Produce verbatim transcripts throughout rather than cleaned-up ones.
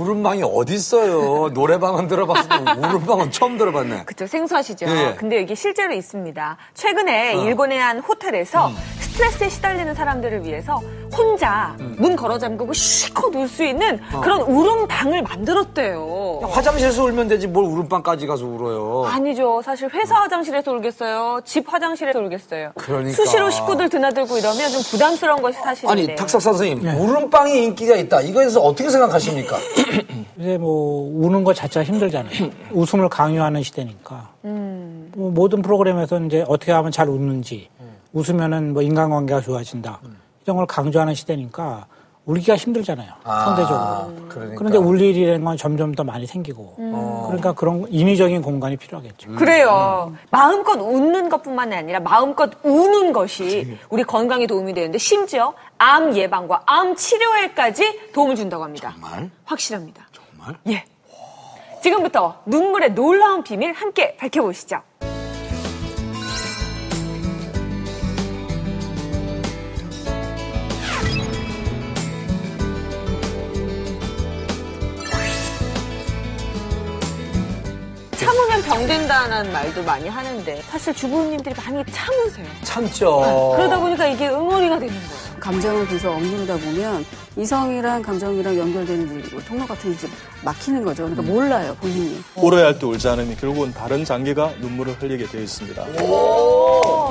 울음방이 어딨어요. 노래방은 들어봤어도 울음방은 처음 들어봤네. 그쵸, 생소하시죠. 예. 근데 이게 실제로 있습니다. 최근에 어. 일본의 한 호텔에서 음. 스트레스에 시달리는 사람들을 위해서 혼자 음. 문 걸어 잠그고 시컷 울 수 있는 어. 그런 울음방을 만들었대요. 화장실에서 울면 되지 뭘 울음방까지 가서 울어요. 아니죠. 사실 회사 화장실에서 울겠어요. 집 화장실에서 울겠어요. 그러니까. 수시로 식구들 드나들고 이러면 좀 부담스러운 것이 사실인데. 아니 탁석사 선생님 네. 울음방이 인기가 있다. 이거에 대해서 어떻게 생각하십니까? 이제 뭐 우는 것 자체가 힘들잖아요. 웃음을 강요하는 시대니까. 음. 뭐 모든 프로그램에서 이제 어떻게 하면 잘 웃는지, 음. 웃으면은 뭐 인간관계가 좋아진다. 음. 이런 걸 강조하는 시대니까 울기가 힘들잖아요. 아, 상대적으로. 그러니까. 그런데 울 일이라는 건 점점 더 많이 생기고. 음. 그러니까 그런 인위적인 공간이 필요하겠죠. 음. 그래요. 음. 마음껏 웃는 것뿐만 아니라 마음껏 우는 것이 우리 건강에 도움이 되는데 심지어 암 예방과 암 치료에까지 도움을 준다고 합니다. 정말? 확실합니다. 정말? 예. 지금부터 눈물의 놀라운 비밀 함께 밝혀보시죠. 참으면 병된다는 말도 많이 하는데 사실 주부님들이 많이 참으세요. 참죠. 네. 그러다 보니까 이게 응어리가 되는 거예요. 감정을 계속 억누르다 보면 이성이랑 감정이랑 연결되는 통로 같은 게 이제 막히는 거죠. 그러니까 몰라요, 본인이. 울어야 할 때 울지 않으면 결국은 다른 장기가 눈물을 흘리게 되어 있습니다. 오.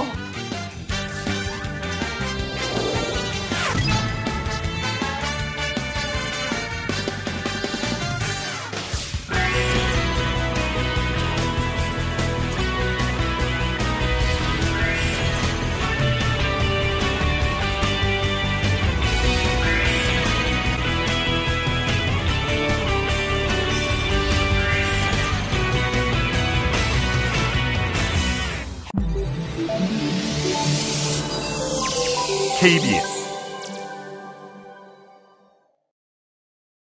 케이비에스